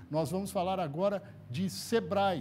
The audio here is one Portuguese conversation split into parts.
Nós vamos falar agora de SEBRAE.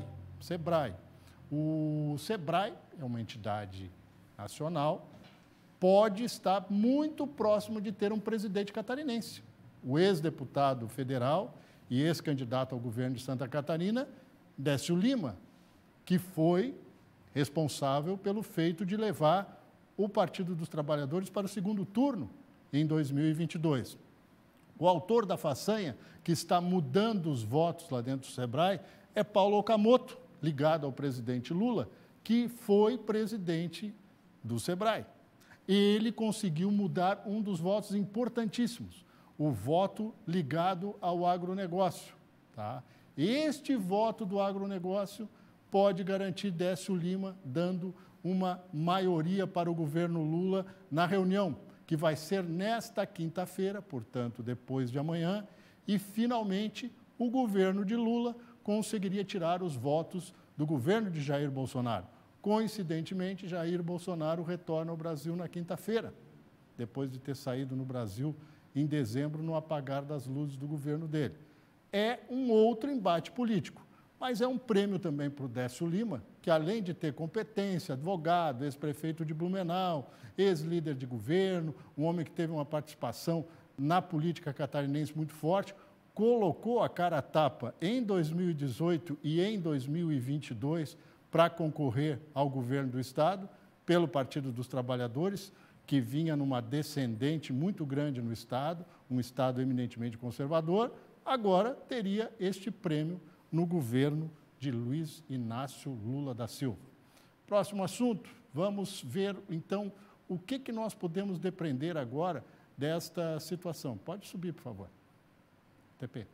O SEBRAE é uma entidade nacional, pode estar muito próximo de ter um presidente catarinense. O ex-deputado federal e ex-candidato ao governo de Santa Catarina, Décio Lima, que foi responsável pelo feito de levar o Partido dos Trabalhadores para o segundo turno em 2022. O autor da façanha, que está mudando os votos lá dentro do SEBRAE, é Paulo Okamoto, ligado ao presidente Lula, que foi presidente do SEBRAE. Ele conseguiu mudar um dos votos importantíssimos, o voto ligado ao agronegócio. Tá? Este voto do agronegócio pode garantir Décio Lima dando uma maioria para o governo Lula na reunião, que vai ser nesta quinta-feira, portanto, depois de amanhã, e, finalmente, o governo de Lula conseguiria tirar os votos do governo de Jair Bolsonaro. Coincidentemente, Jair Bolsonaro retorna ao Brasil na quinta-feira, depois de ter saído no Brasil em dezembro, no apagar das luzes do governo dele. É um outro embate político, mas é um prêmio também para o Décio Lima, que além de ter competência, advogado, ex-prefeito de Blumenau, ex-líder de governo, um homem que teve uma participação na política catarinense muito forte, colocou a cara a tapa em 2018 e em 2022 para concorrer ao governo do Estado, pelo Partido dos Trabalhadores, que vinha numa descendente muito grande no Estado, um Estado eminentemente conservador, agora teria este prêmio no governo de Luiz Inácio Lula da Silva. Próximo assunto, vamos ver, então, o que nós podemos depreender agora desta situação. Pode subir, por favor. TP.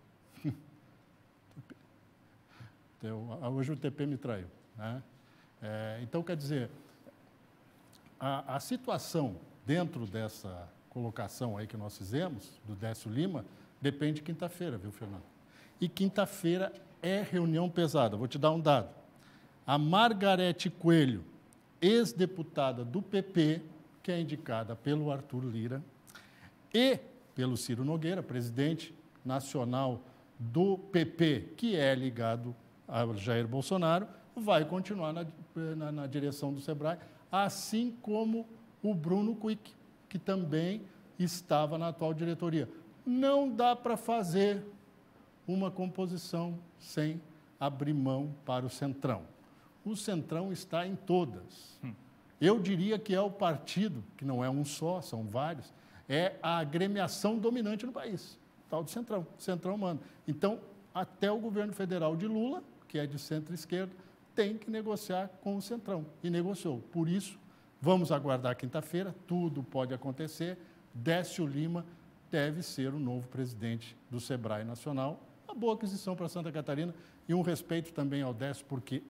Hoje o TP me traiu. Né? Então, quer dizer, a situação dentro dessa colocação aí que nós fizemos, do Décio Lima, depende de quinta-feira, viu, Fernando? E quinta-feira é reunião pesada. Vou te dar um dado. A Margarete Coelho, ex-deputada do PP, que é indicada pelo Arthur Lira, e pelo Ciro Nogueira, presidente nacional do PP, que é ligado a Jair Bolsonaro, vai continuar na direção do SEBRAE, assim como o Bruno Quick, que também estava na atual diretoria. Não dá para fazer uma composição sem abrir mão para o Centrão. O Centrão está em todas. Eu diria que é o partido, que não é um só, são vários, é a agremiação dominante no país, tal do Centrão. O Centrão manda. Então, até o governo federal de Lula, que é de centro-esquerda, tem que negociar com o Centrão, e negociou. Por isso, vamos aguardar quinta-feira, tudo pode acontecer. Décio Lima deve ser o novo presidente do SEBRAE Nacional. Uma boa aquisição para Santa Catarina e um respeito também ao Décio, porque